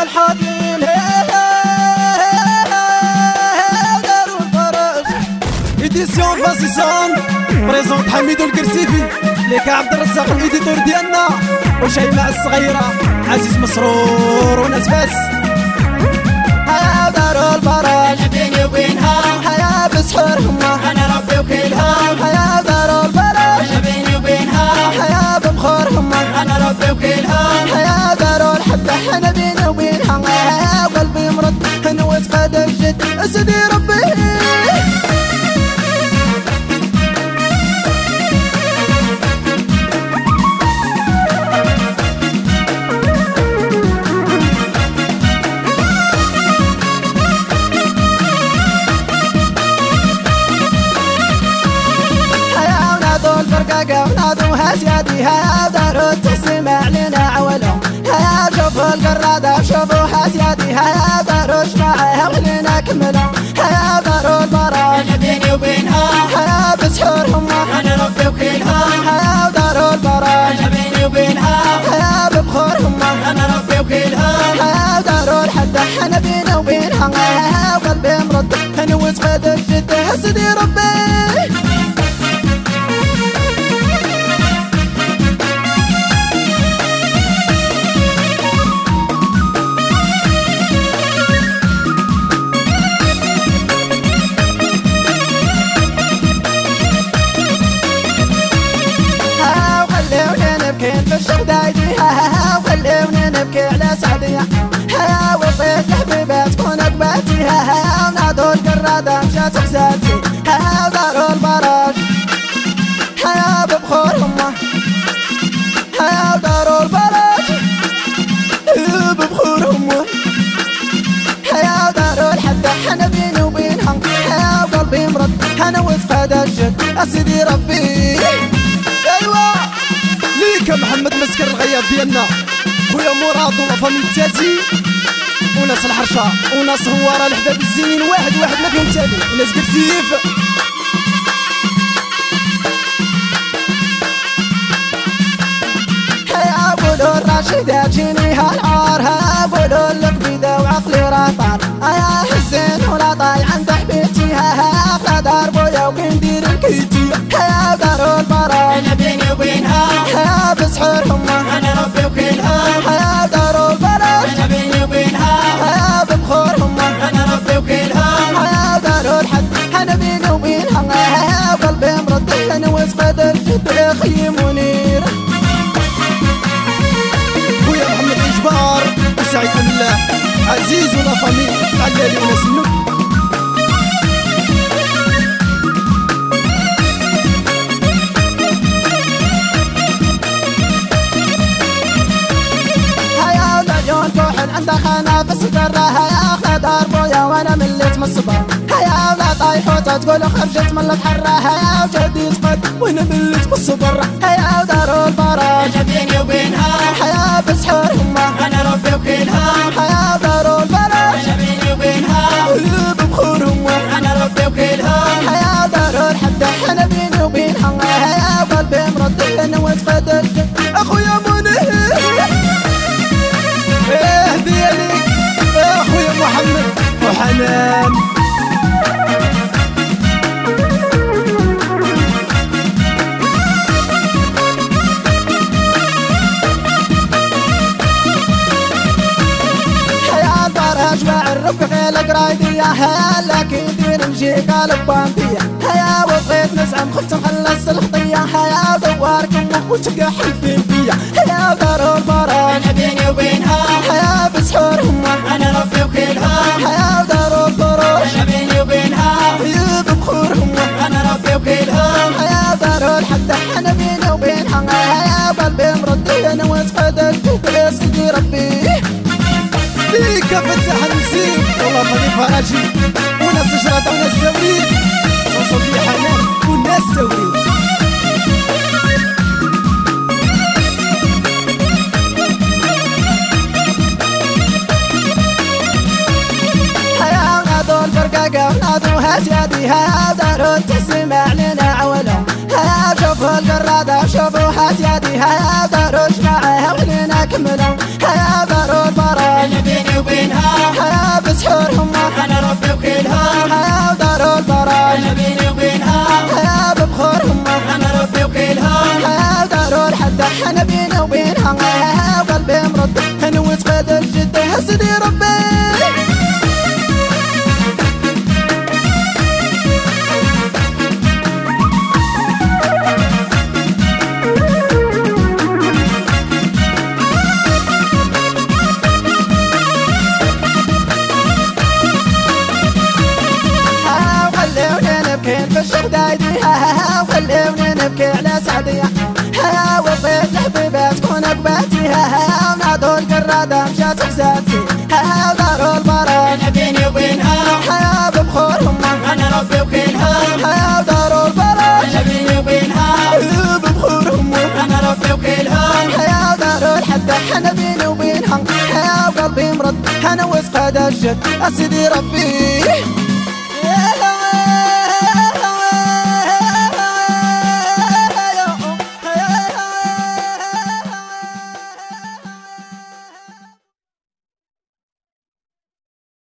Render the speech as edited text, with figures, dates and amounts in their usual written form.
الحاضرين داروا الفرج إديسيون فاسيسون بريزونت حميد القرسيفي ليك عبد الرزاق الإديتور ديالنا وشيماء الصغيرة عزيز مسرور وناس بس هيا داروا الفرج بيني وبينها هيا بسحورهم أنا ربي وكيلها هيا داروا الفرج بيني وبينها هيا بمخورهم أنا ربي وكيلها هيا داروا الحبة حنا بيني وبينها هيا قلبي مرد أنا وتقاد الجد أسدي ربي ونادوا هاسيادي هيا داروا التسليم علينا عولهم هيا شوفوا القرادة شوفوا هاسيادي هيا داروا شماعها ولينا كملهم هيا داروا البراج بيني وبينها هيا بسحورهم أنا ربي وكيلها هيا داروا البراج بيني وبينها هيا ببخورهم أنا ربي وكيلها هيا داروا الحدة حنا بيني وبينها هيا قلبي مرد أنا وتقاد الجد حسدي ربي بالشدايدي ها وخلوني نبكي على سعدية هيا وطيت لحبيبة تكون أقباتي ها ونادوا القرادة مشات بساتي ها وداروا البراج هيا ببخورهم هيا وداروا البراج ببخورهم هيا وداروا الحدة حنا بيني وبينهم هيا وقلبي مرد أنا وفقد الجد أسيدي ربي أيوة ليك محمد مسكر الغياب ديالنا خويا مراد وفامي التاتي وناس الحرشه وناس هواره الحباب الزينين واحد ما فيهم تالي وناس قرسيف هيا قولوا الراشدة جيني هالعار هيا قولوا القبيدة وعقلي راه طار هيا حزين ولا طايع عند حبيبتي هيا اخلا دار بويا وكندير الكيتي هيا داروا البراج بيني وبينها هيا بسحورهم أنا ربي وكيلها هيا داروا البراج بيني وبينها هيا ببخورهم أنا ربي وكيلها هيا داروا الحد أنا بيني وبينها هيا قلبي مرد أنا وفقد الجد أخي منير خويا محمد إجبار وسعيد الله عزيز ولا فامي علالي وناس النب عندها خنافس قراها يا اخي دار بويا وانا مليت من الصبر هيا ولا طايحوته تقول خرجت من الحراها يا وجدي تقد وانا مليت من الصبر هيا وداروا البراج بيني وبينها هيا بسحورهم أنا ربي وكيلها هيا وداروا البراج بيني وبينها ببخورهم أنا ربي وكيلها هيا وداروا الحدة حنا بيني وبينها هيا قلبي مرد انا وتفاد الجد اخويا منير ديالي اخويا محمد وحنان هيا البراج مع الرفق القرايدية هيا لكن دير نجي قالب بانتية هيا وبغيت نزعم خفت نخلص الخطية هيا دواركم وتقحل فيا هيا داروا البراج بيني وبينها هيا بسحورهم أنا ربي وكيلها هيا وداروا الفروج بيني وبينها هيا ببخورهم أنا ربي وكيلها هيا داروا الحدة حنا بيني وبينها هيا قلبي مرد أنا وتفاد الجد يا سيدي ربي ليك فتح المسير والله فاني فراجي وناس شراطة وناس سوريد وصلي حنان وناس سوريد هيا نادوا الفرقاقة ونادوا هاسيادي هيا داروا التسليم علينا عولهم هيا شوفوا القرادة شوفوا هاسيادي هيا داروا جماعها ولينا كملهم هيا داروا البراج بيني بيني وبينها يا ببخورهم أنا ربي وكيلها يا داروا الحدة أنا بيني وبينها وقلبي مرد أنا وتفاد الجدة يا سيدي ربي وخلوني نبكي على سعدية وطيب لحبيبات تكون عقباتي ونادوا القرادة مشات غزاتي وداروا البرد أنا بيني وبينها ببخورهم أنا ربي وكيلها وداروا البرد أنا بيني وبينها ببخورهم أنا ربي وكيلها وداروا الحدة أنا بيني وبينها وقلبي مرد أنا وفقد الجد أسيدي ربي